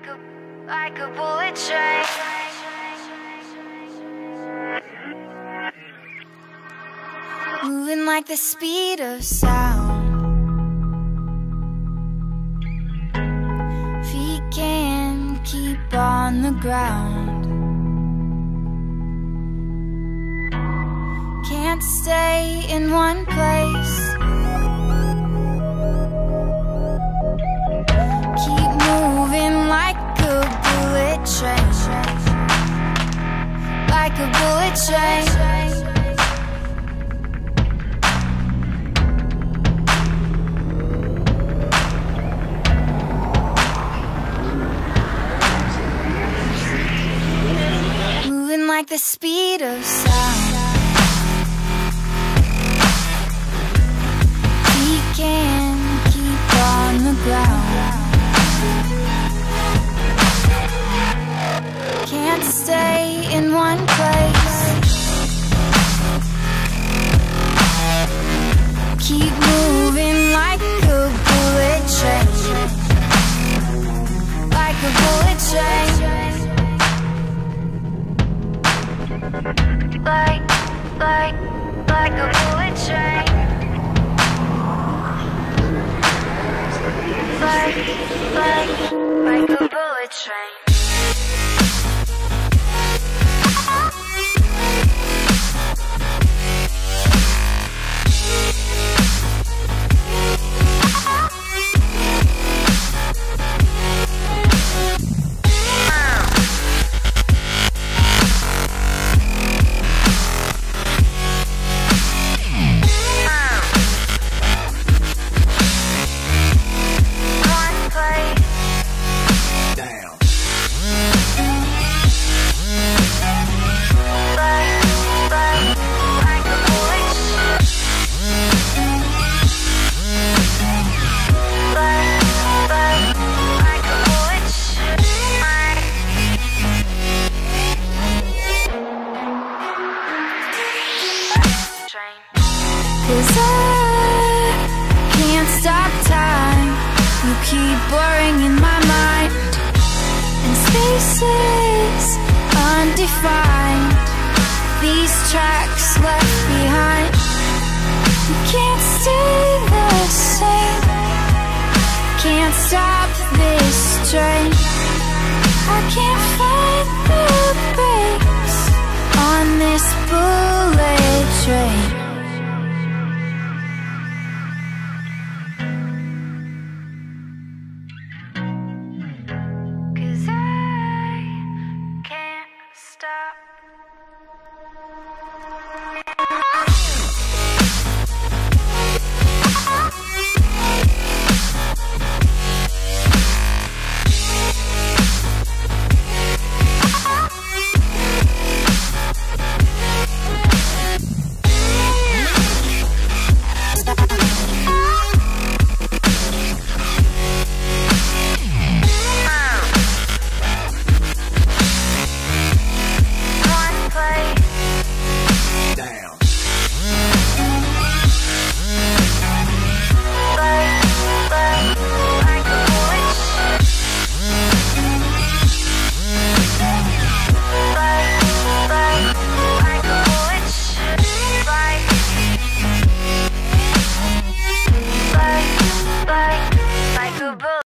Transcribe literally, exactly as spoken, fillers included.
like a, like a bullet train. Moving like the speed of sound. Feet can't keep on the ground. Can't stay in one place. Keep moving like a bullet train. Like a bullet train. Like the speed of sound. We can keep on the ground. Can't stay in one place. Keep moving like a bullet train. Like a bullet train. Like, like, like a bullet train. Like, like, like a bullet train. Cause I can't stop time. You keep blurring in my mind, and spaces undefined. These tracks left behind. You can't stay the same. Can't stop this train. I can't find the brakes on this bullet train.